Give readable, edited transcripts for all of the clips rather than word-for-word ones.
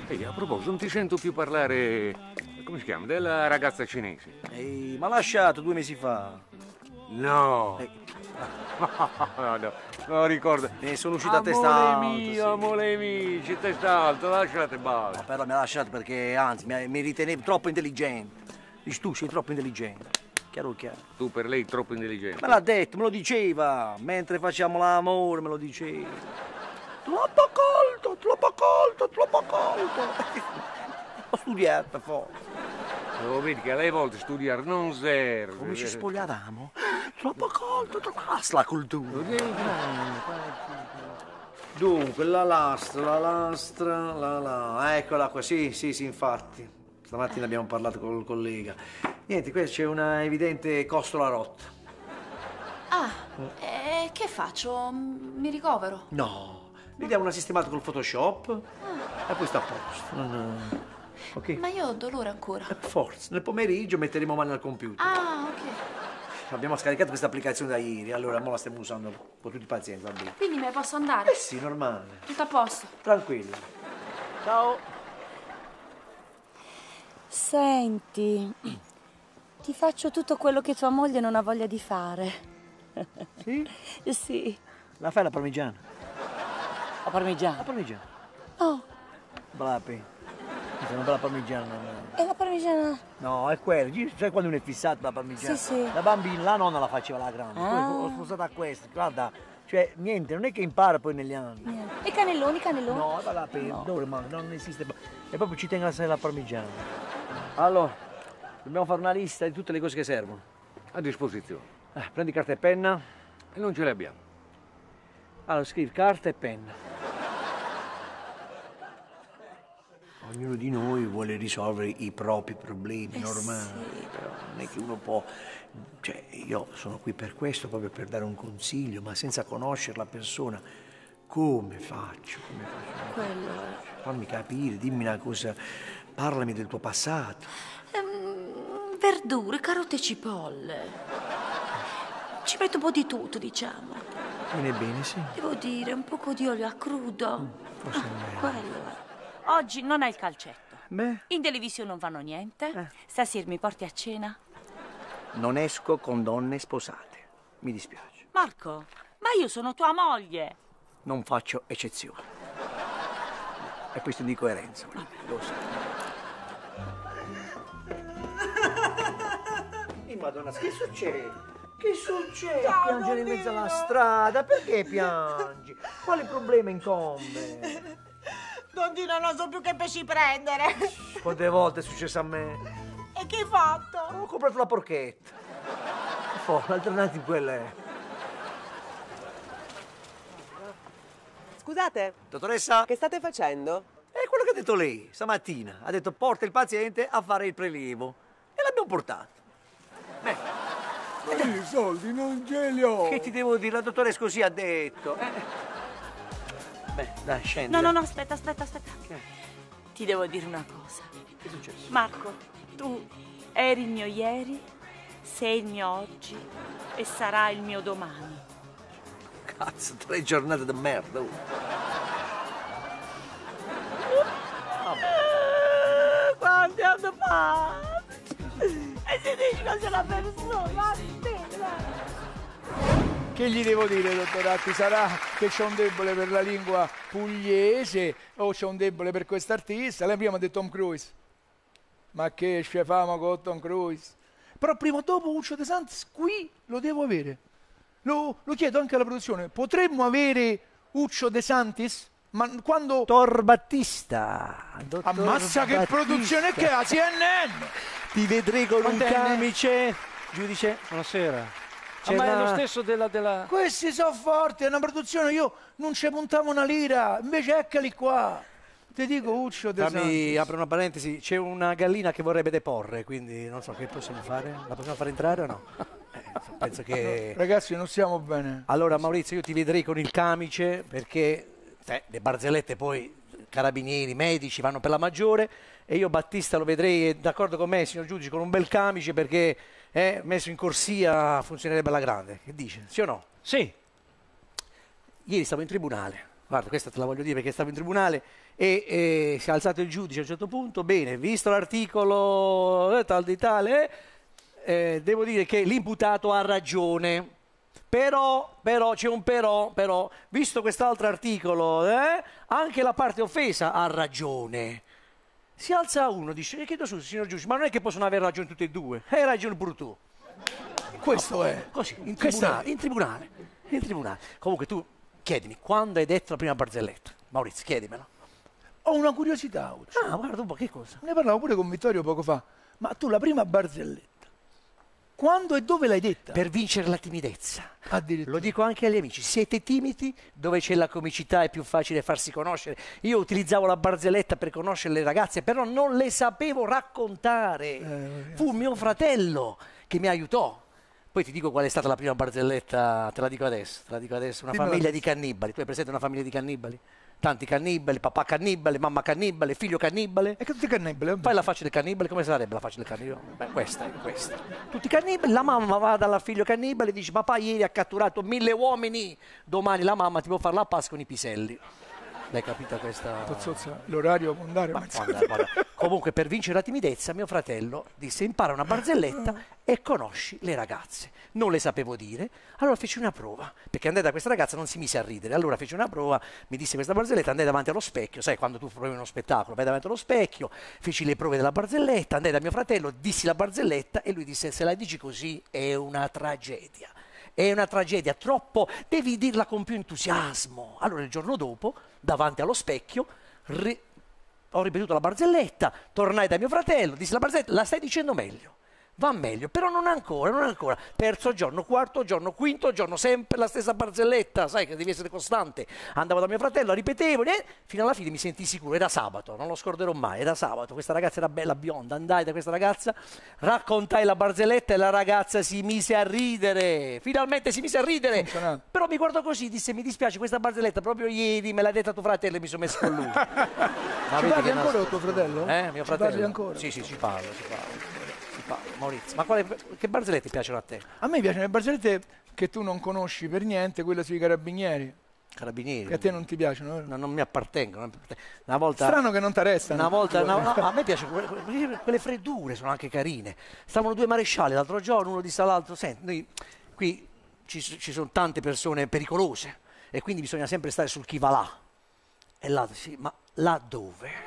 Ehi, a proposito, non ti sento più parlare, come si chiama, della ragazza cinese. Ehi, ma lasciato 2 mesi fa. No. No, no, no, ricordo. Ne sono uscito a testa alta. Amore mio, c'è testa alta, lasciate basta. No, però mi ha lasciato perché, anzi, mi ritenevo troppo intelligente. Dici tu, sei troppo intelligente. Chiaro chiaro. Tu per lei troppo intelligente. Me l'ha detto, me lo diceva. Mentre facciamo l'amore, me lo diceva. Troppo colto, troppo colto, troppo colto. Ho studiato, per forza. Lo vedi che alle volte studiare non serve. Come ci spogliavamo? Troppo colto, troppo la cultura. Dunque, la lastra, eccola qua, sì, infatti. Stamattina abbiamo parlato col collega. Niente, qui c'è una evidente costola rotta. Ah, e che faccio? Mi ricovero? No, gli diamo una sistemata col Photoshop e poi sta a posto. Ok? Ma io ho dolore ancora. Forza, nel pomeriggio metteremo mano al computer. Ah, ok. Abbiamo scaricato questa applicazione da ieri, allora mo la stiamo usando un po' tutti pazienti, va bene. Quindi me ne posso andare? Eh sì, normale. Tutto a posto. Tranquillo. Ciao. Senti, ti faccio tutto quello che tua moglie non ha voglia di fare. Sì? Sì. La fai la parmigiana? La parmigiana. La parmigiana. Oh, Blapi. È una bella parmigiana. e la parmigiana? No, è quello. Sai quando uno è fissato la parmigiana? Sì, sì. La bambina, la nonna la faceva la grande. Poi ho sposato a questa. Guarda, cioè, niente, non è che impara poi negli anni. Niente. E cannelloni, cannelloni? No, va là, dove rimane? Non esiste. E proprio ci tengo a assare la parmigiana. Allora, dobbiamo fare una lista di tutte le cose che servono. A disposizione. Prendi carta e penna. E non ce le abbiamo. Allora, scrivi carta e penna. Ognuno di noi vuole risolvere i propri problemi, normali, sì. però non è che uno può... Cioè, io sono qui per questo, proprio per dare un consiglio, ma senza conoscere la persona. Come faccio? Quello. Fammi capire, dimmi una cosa, parlami del tuo passato. Verdure, carote e cipolle. Ci metto un po' di tutto, diciamo. Viene bene, sì. Devo dire, un poco di olio a crudo. Forse non è. Quello. Oggi non hai il calcetto. Beh, In televisione non vanno niente. Stasera mi porti a cena? non esco con donne sposate. Mi dispiace. Marco, ma io sono tua moglie. Non faccio eccezioni. È questione di coerenza. Lo so. Madonna, che succede? Che succede? Ciao, Piangere in mezzo alla strada? Perché piangi? Quale problema incombe? Dondino, non so più che pesci prendere. Quante volte è successo a me? E che hai fatto? Ho comprato la porchetta. L'alternativa quella è. Scusate, Dottoressa? che state facendo? È quello che ha detto lei stamattina. Ha detto porta il paziente a fare il prelievo. E l'abbiamo portato. I soldi non ce li ho. Che ti devo dire? La dottoressa così ha detto. Beh, dai, scendi. No, aspetta. Ti devo dire una cosa. Che è successo? Marco, tu eri il mio ieri, sei il mio oggi e sarai il mio domani. Cazzo, 3 giornate di merda. Quanti hanno fatto? E si dice che sei una persona. Che gli devo dire, dottoratti? Sarà che c'ho un debole per la lingua pugliese o c'ho un debole per quest'artista? Lei prima ha detto Tom Cruise. Ma che famo con Tom Cruise? Però prima o dopo Uccio De Santis qui lo devo avere. Lo chiedo anche alla produzione. Potremmo avere Uccio De Santis? Ma quando... Dottor Battista. Ammazza che produzione che ha CNN! Ti vedrei con un Quantenne? camice. Giudice? Buonasera. C'è Ma è la- lo stesso della... Questi sono forti, è una produzione, io non ci puntavo una lira, invece eccoli qua. Ti dico Uccio De Fammi Santis. apro una parentesi, c'è una gallina che vorrebbe deporre, quindi non so che possiamo fare. La possiamo fare entrare o no? Penso che... Ragazzi, non stiamo bene. Allora Maurizio, io ti vedrei con il camice perché le barzellette poi carabinieri, medici vanno per la maggiore e io Battista lo vedrei d'accordo con me, signor giudice, con un bel camice perché messo in corsia funzionerebbe alla grande. Che dice? Sì o no? Sì. Ieri stavo in tribunale, guarda, questa te la voglio dire perché stavo in tribunale e si è alzato il giudice a un certo punto, bene, visto l'articolo tal di tale, devo dire che l'imputato ha ragione. Però, c'è un però, visto quest'altro articolo, anche la parte offesa ha ragione. Si alza uno, dice, chiedo scusa, signor giudice, ma non è che possono avere ragione tutti e due? Hai ragione pure tu. Questo è. Così, in Questa tribunale, in tribunale. Comunque tu, chiedimi, quando hai detto la prima barzelletta? Maurizio, chiedimelo. Ho una curiosità oggi. Ah, guarda un po', che cosa? Ne parlavo pure con Vittorio poco fa. Ma tu la prima barzelletta, quando e dove l'hai detta? Per vincere la timidezza. Addirittura. Lo dico anche agli amici, siete timidi, dove c'è la comicità è più facile farsi conoscere. Io utilizzavo la barzelletta per conoscere le ragazze, però non le sapevo raccontare. Fu mio fratello che mi aiutò. Poi ti dico qual è stata la prima barzelletta, te la dico adesso, una famiglia di cannibali. Tu hai presente una famiglia di cannibali? Tanti cannibali, papà cannibale, mamma cannibale, figlio cannibale. E che tutti cannibali? Fai la faccia del cannibale, come sarebbe la faccia del cannibale? Beh, questa è questa. Tutti cannibali, la mamma va dal figlio cannibale e dice papà ieri ha catturato 1000 uomini, domani la mamma ti può fare la Pasqua con i piselli. L'hai capita questa? Tozzozza, l'orario può andare. Guarda. Comunque per vincere la timidezza mio fratello disse impara una barzelletta e conosci le ragazze. Non le sapevo dire, allora feci una prova, perché andai da questa ragazza non si mise a ridere, allora feci una prova, mi disse questa barzelletta, andai davanti allo specchio, sai quando tu provi uno spettacolo, vai davanti allo specchio, feci le prove della barzelletta, andai da mio fratello, dissi la barzelletta e lui disse se la dici così è una tragedia. È una tragedia, troppo, devi dirla con più entusiasmo. Allora il giorno dopo, davanti allo specchio, ho ripetuto la barzelletta, tornai da mio fratello, dissi la barzelletta, la stai dicendo meglio. Va meglio, però non ancora. Terzo giorno, quarto giorno, quinto giorno, sempre la stessa barzelletta, sai che devi essere costante. Andavo da mio fratello, ripetevo, fino alla fine mi sentii sicuro, era sabato, non lo scorderò mai, era sabato, questa ragazza era bella, bionda, andai da questa ragazza, raccontai la barzelletta e la ragazza si mise a ridere, finalmente si mise a ridere, però mi guardò così, disse mi dispiace questa barzelletta, proprio ieri me l'ha detta tuo fratello e mi sono messo con lui. Ci parli ancora con tuo fratello? Mio fratello? Parli ancora? Sì, ci parlo. Maurizio, ma che barzellette ti piacciono a te? A me piacciono le barzellette che tu non conosci per niente, quella sui carabinieri. Carabinieri? Che a te non ti piacciono, vero? No, non mi appartengono. Una volta, strano che non ti restano. Una volta, a me piacciono quelle freddure, sono anche carine. Stavano due marescialli l'altro giorno, uno disse all'altro, senti, noi qui ci sono tante persone pericolose e quindi bisogna sempre stare sul chi va là. E l'altro, sì, ma là dove?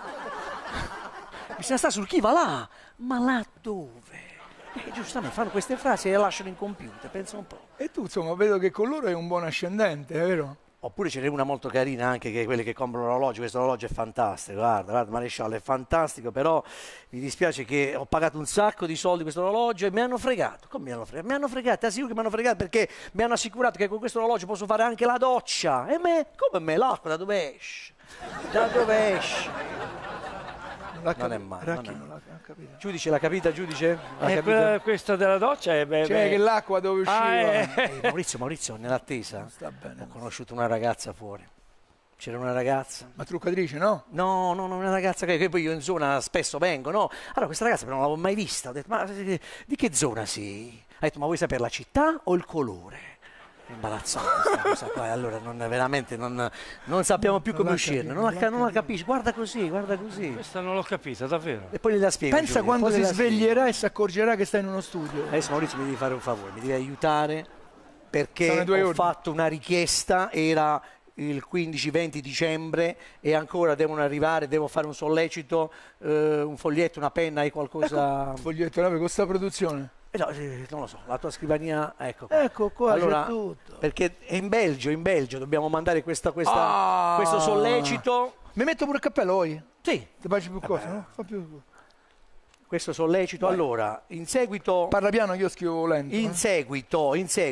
Bisogna stare sul chi va là, ma là dove? Giustamente fanno queste frasi e le lasciano incompiute, pensa un po'. E tu insomma vedo che con loro è un buon ascendente, è vero? Oppure ce n'è una molto carina anche che quelle che comprano l'orologio, questo orologio è fantastico, guarda maresciallo, è fantastico, però mi dispiace che ho pagato un sacco di soldi questo orologio e mi hanno fregato. Come mi hanno fregato? Mi hanno fregato, ti assicuro che mi hanno fregato perché mi hanno assicurato che con questo orologio posso fare anche la doccia. E come me? L'acqua da dove esce? Da dove esce? Non è male. Non l'ha capito. Giudice, l'ha capita, giudice? L'ha capita? Questa della doccia è Cioè che l'acqua dove usciva. Maurizio, nell'attesa Sta bene. ho conosciuto una ragazza fuori. C'era una ragazza. Ma truccatrice, no? No, una ragazza che poi io in zona spesso vengo, no? Allora questa ragazza però non l'avevo mai vista. Ho detto, ma di che zona sei? Ha detto, ma vuoi sapere la città o il colore? Imbarazzante questa cosa qua, allora veramente non sappiamo più come uscirne, non la capisci, guarda così. Questa non l'ho capita, davvero. E poi gliela spiego. Pensa Giulia, quando poi si gliela sveglierà e si accorgerà che stai in uno studio. Adesso Maurizio mi devi fare un favore, mi devi aiutare perché Sono 2 ho ore. fatto una richiesta, era il 15-20 dicembre e ancora devono arrivare, devo fare un sollecito, un foglietto, una penna e qualcosa. Foglietto, con questa produzione. No, non lo so, la tua scrivania, ecco. Ecco qua, allora, c'è tutto. Perché è in Belgio dobbiamo mandare questo sollecito. Mi metto pure il cappello poi? Sì. Ti piace più cosa, no? Fa più. Questo sollecito, Vai. Allora, in seguito... Parla piano che io scrivo lento. In seguito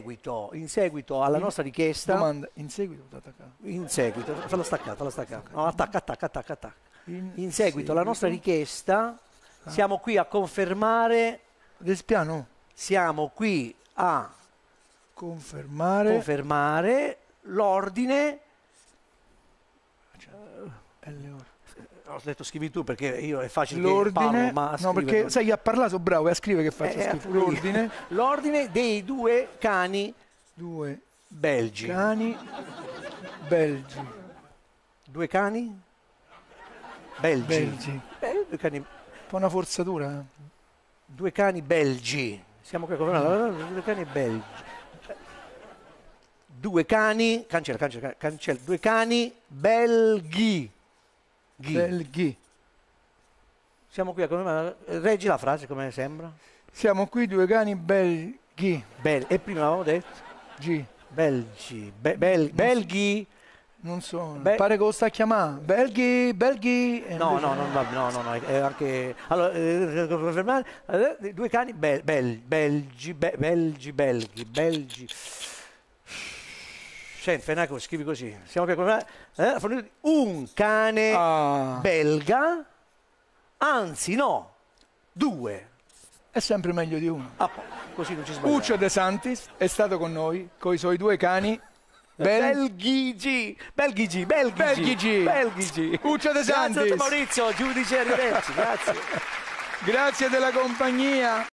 alla nostra richiesta... Domanda, in seguito? In seguito, fallo staccare. No, attacca. In seguito alla nostra richiesta siamo qui a confermare... Del piano? Siamo qui a confermare l'ordine. Ho detto scrivi tu perché io è facile l'ordine, che parlo, ma no, perché sai, a parlare sono bravo, a scrivere che faccio schifo. L'ordine dei 2 cani belgi. belgi. Cani belgi. Due cani? Belgi. Belgi. Due cani, Un po' una forzatura. due cani belgi. Siamo qui con due cani belgi. Due cani, cancella, due cani belghi. Belghi. Siamo qui a reggi la frase come sembra? Siamo qui due cani belghi. E prima avevamo detto G. belgi, belghi. Non so, Be- pare che lo sta chiamando. Belghi. E No, invece- no, è anche allora per fermare, due cani belgi. Senti, Fenaco, scrivi così. Siamo qui con un cane Ah, belga, anzi no, due. è sempre meglio di uno. Così non ci sbagliamo. Uccio De Santis è stato con noi, con i suoi due cani. Belghigi. Belghigi. Uccio De Grazie Santis. Maurizio, giudice, arrivederci, grazie. Grazie della compagnia.